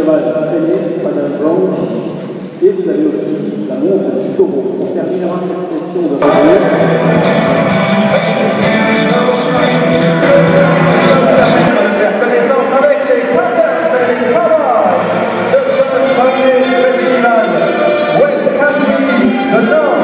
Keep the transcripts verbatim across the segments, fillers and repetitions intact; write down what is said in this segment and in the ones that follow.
cheval Félix, Madame Blanche, et vous avez aussi la montre du taureau. On terminera cette session de revue. Faire connaissance avec les Cavaliers et les Cavaliers de ce premier festival West Country de Nord.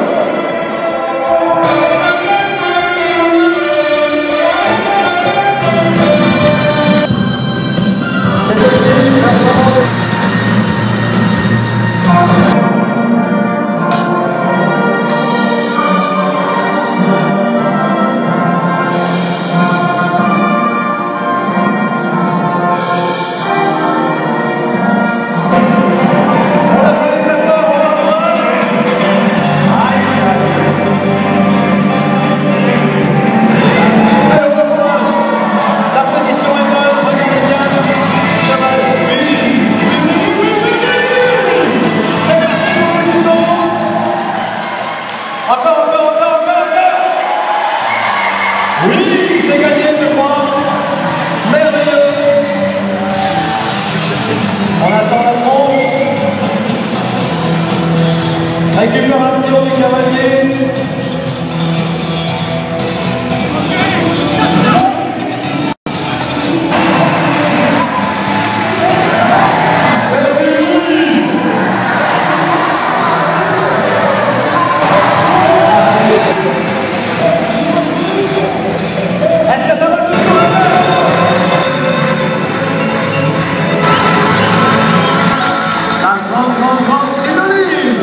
Récupération du cavalier. Est-ce que ça va tout le monde? La grande, grande, grande Fridolin.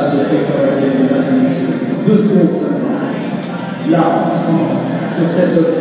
Deux secondes. Là, sur cette